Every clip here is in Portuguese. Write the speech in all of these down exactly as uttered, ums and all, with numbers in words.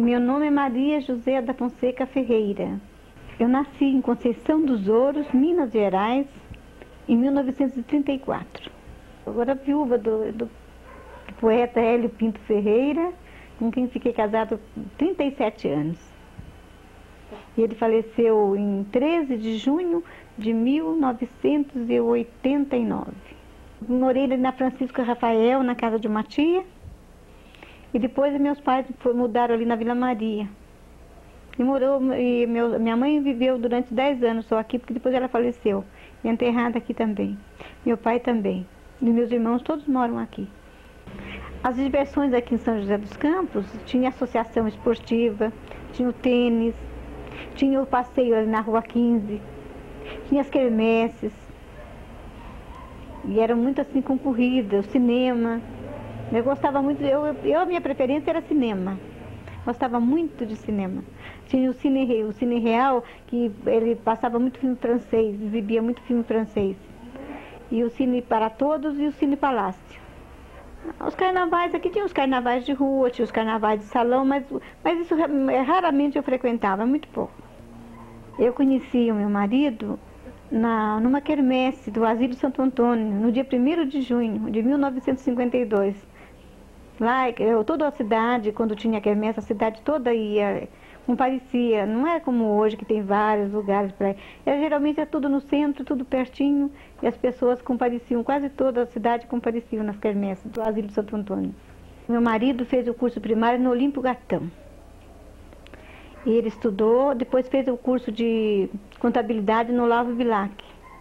Meu nome é Maria José da Fonseca Ferreira. Eu nasci em Conceição dos Ouros, Minas Gerais, em mil novecentos e trinta e quatro. Agora viúva do, do poeta Hélio Pinto Ferreira, com quem fiquei casado há trinta e sete anos. E ele faleceu em treze de junho de mil novecentos e oitenta e nove. Morei na Francisco Rafael, na casa de uma tia. E depois meus pais mudaram ali na Vila Maria. E, morou, e meu, minha mãe viveu durante dez anos só aqui, porque depois ela faleceu. E enterrada aqui também. Meu pai também. E meus irmãos todos moram aqui. As diversões aqui em São José dos Campos, tinha associação esportiva, tinha o tênis, tinha o passeio ali na Rua quinze, tinha as quermesses. E eram muito assim concorridas, o cinema. Eu gostava muito, eu, eu, a minha preferência era cinema. Gostava muito de cinema. Tinha o Cine, o Cine Real, que ele passava muito filme francês, exibia muito filme francês. E o Cine para Todos e o Cine Palácio. Os carnavais, aqui tinha os carnavais de rua, tinha os carnavais de salão, mas, mas isso raramente eu frequentava, muito pouco. Eu conheci o meu marido na, numa quermesse do Asilo Santo Antônio, no dia primeiro de junho de mil novecentos e cinquenta e dois. Lá, eu, toda a cidade, quando tinha quermesse, a cidade toda ia, comparecia. Não é como hoje, que tem vários lugares para ir. Era, geralmente é tudo no centro, tudo pertinho, e as pessoas compareciam, quase toda a cidade compareciam nas quermesses do Asilo Santo Antônio. Meu marido fez o curso primário no Olimpo Gatão. E ele estudou, depois fez o curso de contabilidade no Olavo Bilac.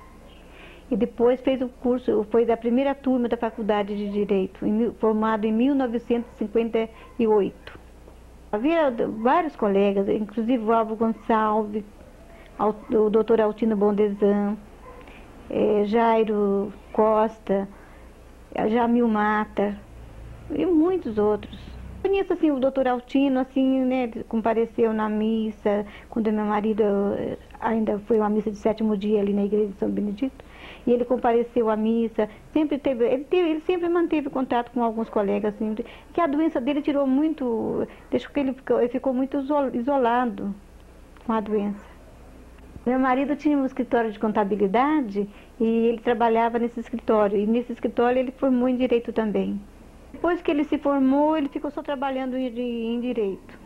E depois fez o curso, foi da primeira turma da Faculdade de Direito, em, formado em mil novecentos e cinquenta e oito. Havia vários colegas, inclusive o Álvaro Gonçalves, o doutor Altino Bondesan, eh, Jairo Costa, Jamil Mata e muitos outros. Conheço assim o doutor Altino, assim, né, compareceu na missa, quando meu marido ainda foi uma missa de sétimo dia ali na igreja de São Benedito. E ele compareceu à missa, sempre teve, ele, teve, ele sempre manteve contato com alguns colegas, assim, que a doença dele tirou muito, deixou que ele ficou, ele ficou muito isolado com a doença. Meu marido tinha um escritório de contabilidade e ele trabalhava nesse escritório, e nesse escritório ele formou em direito também. Depois que ele se formou, ele ficou só trabalhando em, em direito,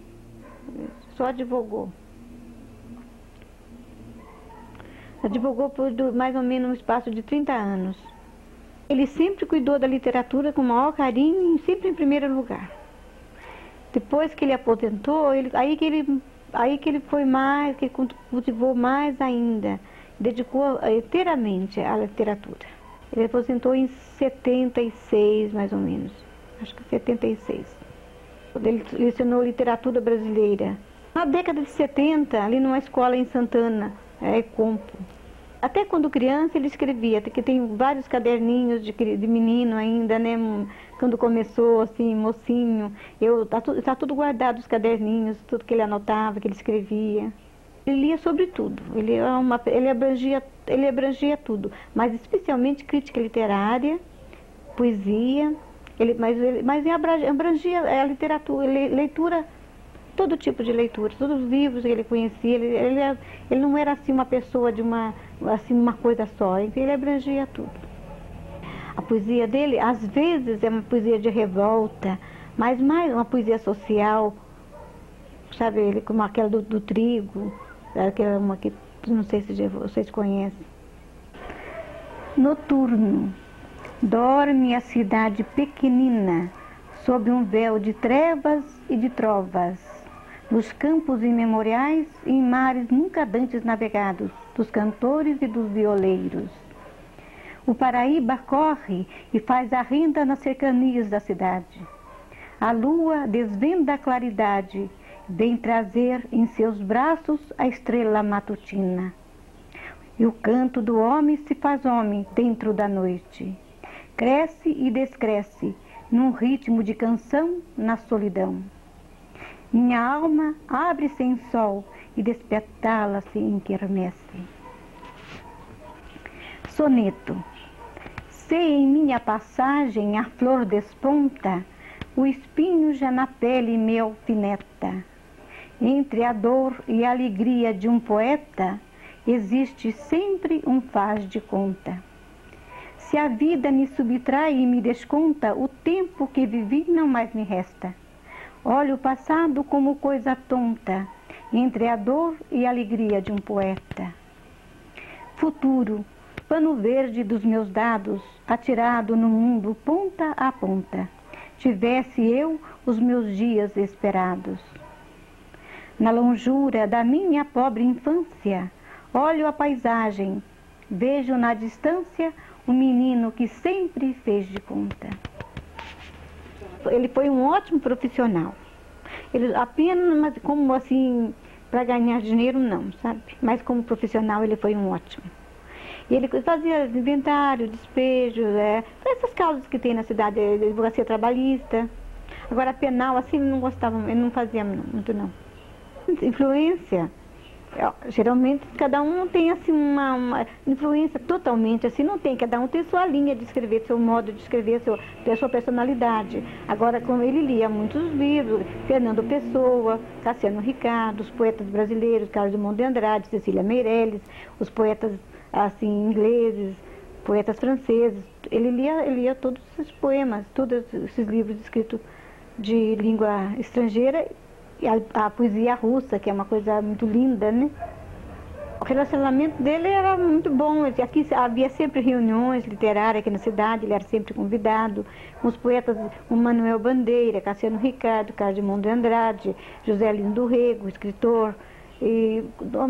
só advogou. Advogou por mais ou menos um espaço de trinta anos. Ele sempre cuidou da literatura com o maior carinho e sempre em primeiro lugar. Depois que ele aposentou, ele, aí, que ele, aí que ele foi mais, que ele cultivou mais ainda, dedicou inteiramente à literatura. Ele aposentou em setenta e seis, mais ou menos, acho que setenta e seis. Ele lecionou literatura brasileira. Na década de setenta, ali numa escola em Santana, é Compo. Até quando criança ele escrevia, porque tem vários caderninhos de, de menino ainda, né? Quando começou, assim, mocinho, eu, tá, tu, tá tudo guardado, os caderninhos, tudo que ele anotava, que ele escrevia. Ele lia sobre tudo, ele, é uma, ele, abrangia, ele abrangia tudo, mas especialmente crítica literária, poesia, ele, mas, ele, mas ele abrangia a literatura, leitura, todo tipo de leitura, todos os livros que ele conhecia, ele, ele, ele não era assim uma pessoa de uma, assim, uma coisa só, ele abrangia tudo. A poesia dele, às vezes, é uma poesia de revolta, mas mais uma poesia social, sabe, ele, como aquela do, do trigo, aquela uma que não sei se vocês conhecem. Noturno, dorme a cidade pequenina, sob um véu de trevas e de trovas, nos campos imemoriais e em mares nunca dantes navegados, dos cantores e dos violeiros. O Paraíba corre e faz a renda nas cercanias da cidade. A lua desvenda a claridade, vem trazer em seus braços a estrela matutina. E o canto do homem se faz homem dentro da noite. Cresce e descresce, num ritmo de canção na solidão. Minha alma abre-se em sol e despetala-se em quermesse. Soneto. Se em minha passagem a flor desponta, o espinho já na pele me alfineta. Entre a dor e a alegria de um poeta, existe sempre um faz de conta. Se a vida me subtrai e me desconta, o tempo que vivi não mais me resta. Olho o passado como coisa tonta, entre a dor e a alegria de um poeta. Futuro, pano verde dos meus dados, atirado no mundo ponta a ponta, tivesse eu os meus dias esperados. Na longura da minha pobre infância, olho a paisagem, vejo na distância um menino que sempre fez de conta. Ele foi um ótimo profissional. Ele apenas como assim, para ganhar dinheiro não, sabe? Mas como profissional ele foi um ótimo. E ele fazia inventário, despejo, é, essas causas que tem na cidade, advocacia trabalhista. Agora penal, assim, ele não gostava, ele não fazia muito não. Influência, geralmente cada um tem assim uma, uma influência totalmente, assim não tem, cada um tem sua linha de escrever, seu modo de escrever, seu, a sua personalidade. Agora, como ele lia muitos livros, Fernando Pessoa, Cassiano Ricardo, os poetas brasileiros, Carlos Drummond de Andrade, Cecília Meirelles, os poetas assim ingleses, poetas franceses, ele lia, ele lia todos esses poemas, todos esses livros escritos de língua estrangeira. E a, a poesia russa, que é uma coisa muito linda, né? O relacionamento dele era muito bom. Aqui havia sempre reuniões literárias aqui na cidade, ele era sempre convidado. Com os poetas, o Manuel Bandeira, Cassiano Ricardo, Carlos Drummond de Andrade, José Lino do Rego, escritor. E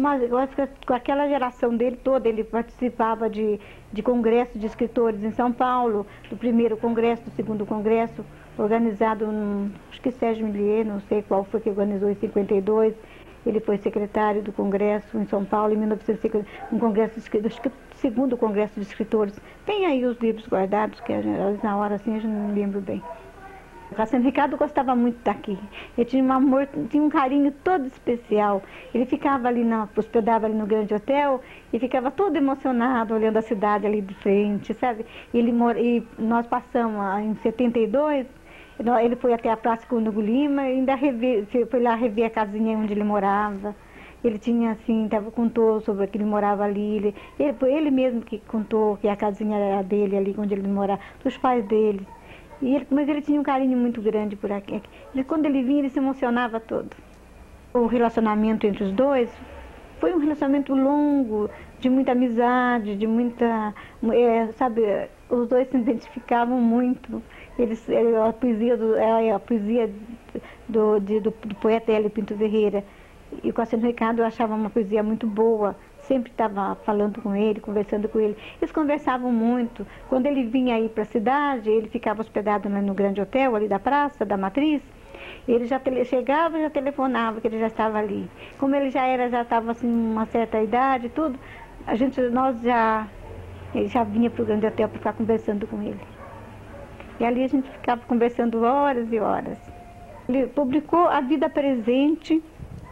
com aquela geração dele toda, ele participava de, de congressos de escritores em São Paulo, do primeiro congresso, do segundo congresso, organizado, no, acho que Sérgio Millier, não sei qual foi que organizou em cinquenta e dois, ele foi secretário do Congresso em São Paulo em mil novecentos e cinquenta, um congresso de escritores, acho que o segundo Congresso de Escritores. Tem aí os livros guardados, que na hora assim eu não lembro bem. O Cassiano Ricardo gostava muito daqui, ele tinha um amor, tinha um carinho todo especial. Ele ficava ali, na, hospedava ali no Grande Hotel e ficava todo emocionado olhando a cidade ali de frente, sabe? Ele, e nós passamos em setenta e dois, ele foi até a Praça Cundugo Lima e ainda rever, foi lá rever a casinha onde ele morava. Ele tinha assim, tava, contou sobre que ele morava ali, ele, ele, foi ele mesmo que contou que a casinha era dele ali onde ele morava, dos pais dele. E ele, mas ele tinha um carinho muito grande por aqui. E quando ele vinha, ele se emocionava todo. O relacionamento entre os dois foi um relacionamento longo, de muita amizade, de muita... É, sabe, os dois se identificavam muito. Eles, a poesia do, a poesia do, de, do, do poeta Hélio Pinto Ferreira e o Cassiano Ricardo eu achava uma poesia muito boa. Sempre estava falando com ele, conversando com ele. Eles conversavam muito. Quando ele vinha aí para a cidade, ele ficava hospedado no Grande Hotel, ali da praça, da Matriz. Ele já tele, chegava e já telefonava, que ele já estava ali. Como ele já era, já estava assim, uma certa idade e tudo, a gente, nós já, ele já vinha para o Grande Hotel para ficar conversando com ele. E ali a gente ficava conversando horas e horas. Ele publicou A Vida Presente,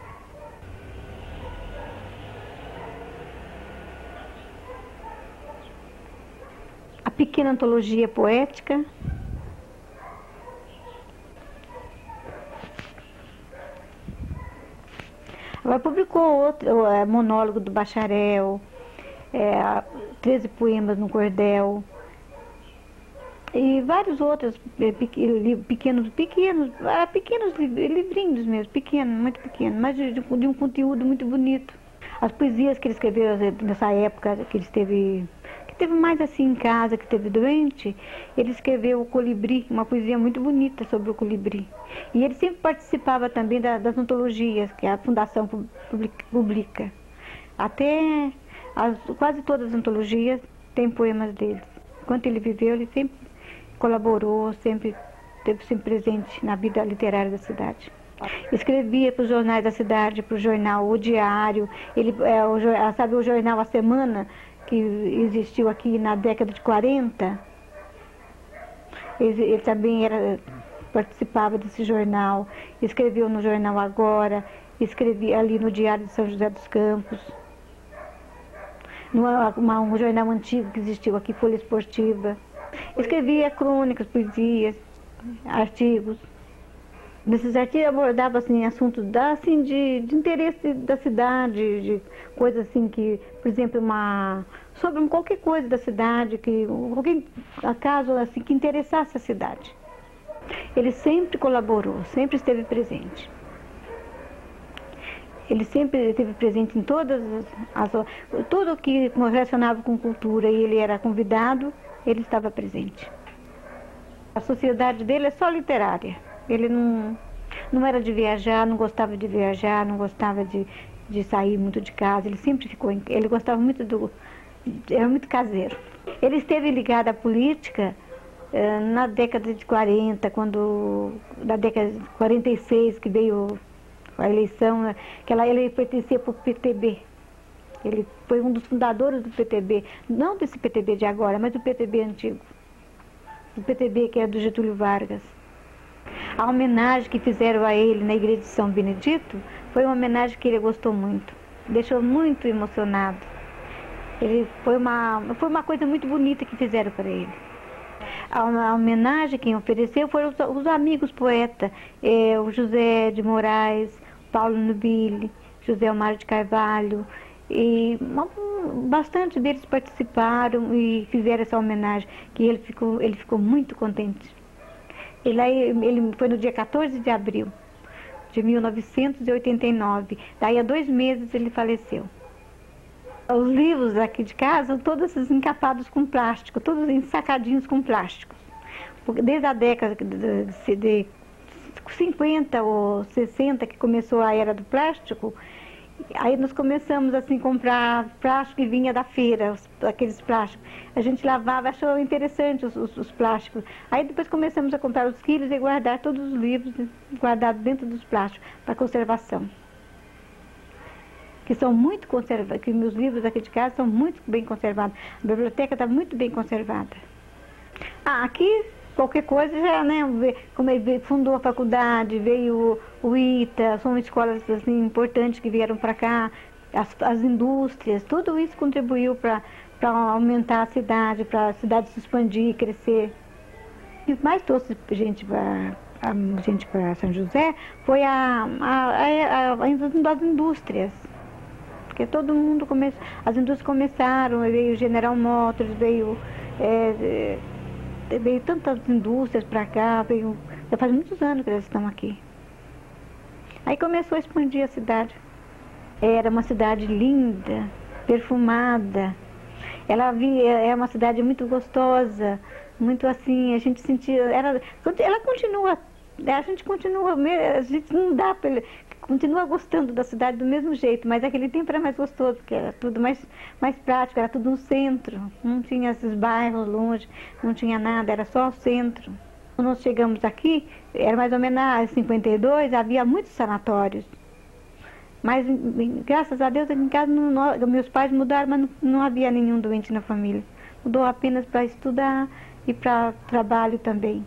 a Pequena Antologia Poética, agora publicou outro, é, Monólogo do Bacharel, é, treze Poemas no Cordel, e vários outros é, pequenos, pequenos, pequenos, é, pequenos livrinhos mesmo, pequenos, muito pequenos, mas de, de um conteúdo muito bonito. As poesias que ele escreveu nessa época que ele esteve... Teve mais assim em casa, que teve doente, ele escreveu O Colibri, uma poesia muito bonita sobre o colibri. E ele sempre participava também da, das antologias, que a Fundação publica. Até as, quase todas as antologias têm poemas deles. Enquanto ele viveu, ele sempre colaborou, sempre esteve sempre presente na vida literária da cidade. Escrevia para os jornais da cidade, para o jornal O Diário, ele, é, o, sabe o jornal A Semana, que existiu aqui na década de quarenta, ele, ele também era, participava desse jornal, escreveu no jornal Agora, escrevia ali no Diário de São José dos Campos, no uma, um jornal antigo que existiu aqui, Folha Esportiva, escrevia crônicas, poesias, artigos. Nesses artigos abordava assim, assuntos da, assim, de, de interesse da cidade, de coisas assim que, por exemplo, uma, sobre qualquer coisa da cidade, que, qualquer acaso assim, que interessasse a cidade. Ele sempre colaborou, sempre esteve presente. Ele sempre esteve presente em todas as... as tudo que relacionava com cultura e ele era convidado, ele estava presente. A sociedade dele é só literária. Ele não, não era de viajar, não gostava de viajar, não gostava de, de sair muito de casa. Ele sempre ficou... Em, ele gostava muito do... Era muito caseiro. Ele esteve ligado à política eh, na década de quarenta, quando... Na década de quarenta e seis, que veio... a eleição, que ela, ele pertencia para o P T B. Ele foi um dos fundadores do P T B, não desse P T B de agora, mas do P T B antigo. Do P T B que é do Getúlio Vargas. A homenagem que fizeram a ele na igreja de São Benedito foi uma homenagem que ele gostou muito. Deixou muito emocionado. Ele, foi, uma, foi uma coisa muito bonita que fizeram para ele. A, a homenagem quem ofereceu foram os, os amigos poetas, é, o José de Moraes, Paulo Nubile, José Omar de Carvalho, e uma, bastante deles participaram e fizeram essa homenagem, que ele ficou, ele ficou muito contente. Ele, ele foi no dia quatorze de abril de mil novecentos e oitenta e nove, daí a dois meses ele faleceu. Os livros aqui de casa são todos encapados com plástico, todos ensacadinhos com plásticos. Desde a década de, de cinquenta ou sessenta, que começou a era do plástico, aí nós começamos assim, a comprar plástico que vinha da feira, os, aqueles plásticos. A gente lavava, achou interessante os, os, os plásticos. Aí depois começamos a comprar os quilos e guardar todos os livros guardados dentro dos plásticos para conservação. Que são muito conservados, que meus livros aqui de casa são muito bem conservados. A biblioteca está muito bem conservada. Ah, aqui qualquer coisa já, né, como ele fundou a faculdade, veio o, o ITA, são escolas assim, importantes que vieram para cá, as, as indústrias, tudo isso contribuiu para para aumentar a cidade, para a cidade se expandir, crescer. O que mais trouxe gente para a gente para São José foi a, a, a, a, as indústrias. Porque todo mundo começou, as indústrias começaram, veio General Motors, veio, é, veio tantas indústrias para cá, veio, já faz muitos anos que elas estão aqui. Aí começou a expandir a cidade. Era uma cidade linda, perfumada. Ela é uma cidade muito gostosa, muito assim, a gente sentia, era, ela continua, a gente continua, a gente não dá para continua gostando da cidade do mesmo jeito, mas aquele tempo era mais gostoso, porque era tudo mais, mais prático, era tudo no centro, não tinha esses bairros longe, não tinha nada, era só o centro. Quando nós chegamos aqui, era mais ou menos em cinquenta e dois, havia muitos sanatórios, mas graças a Deus em casa não, nós, meus pais mudaram, mas não, não havia nenhum doente na família, mudou apenas para estudar e para trabalho também.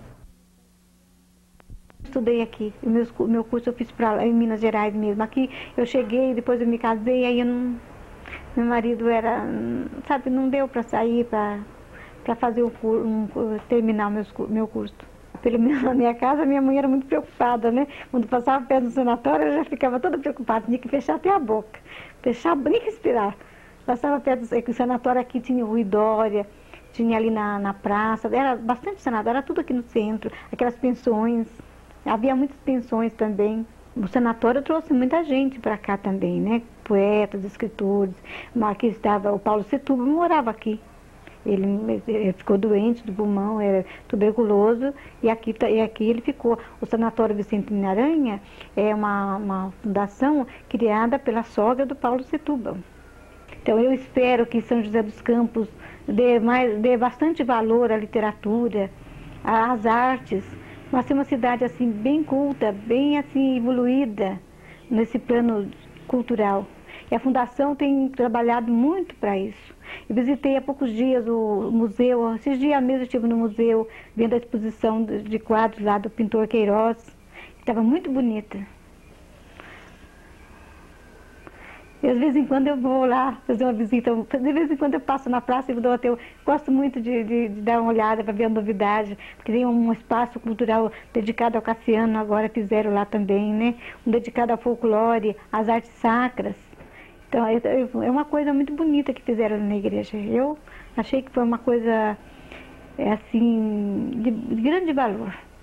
Estudei aqui, o meu, meu curso eu fiz pra, em Minas Gerais mesmo. Aqui eu cheguei, depois eu me casei, aí eu não, meu marido era, sabe, não deu para sair, para fazer o um, terminar o meu, meu curso. Pelo menos na minha casa, minha mãe era muito preocupada, né? Quando passava perto do sanatório, eu já ficava toda preocupada, tinha que fechar até a boca, fechar, nem respirar. Passava perto do sanatório, aqui tinha o Ruidória, tinha ali na, na praça, era bastante sanatório, era tudo aqui no centro, aquelas pensões. Havia muitas pensões também. O sanatório trouxe muita gente para cá também, né? Poetas, escritores. Aqui estava o Paulo Setúbal, morava aqui. Ele, ele ficou doente do pulmão, era tuberculoso, e aqui, e aqui ele ficou. O Sanatório Vicente Aranha é uma, uma fundação criada pela sogra do Paulo Setúbal. Então eu espero que São José dos Campos dê, mais, dê bastante valor à literatura, às artes, mas ser uma cidade assim bem culta, bem assim evoluída nesse plano cultural. E a Fundação tem trabalhado muito para isso. Eu visitei há poucos dias o museu, esses dias mesmo eu estive no museu, vendo a exposição de quadros lá do pintor Queiroz, que estava muito bonita. E às vezes em quando eu vou lá fazer uma visita, de vez em quando eu passo na praça e dou até, eu gosto muito de, de, de dar uma olhada para ver a novidade, porque tem um espaço cultural dedicado ao Cassiano, agora fizeram lá também, né? Um dedicado ao folclore, às artes sacras. Então é, é uma coisa muito bonita que fizeram na igreja. Eu achei que foi uma coisa, é assim, de, de grande valor.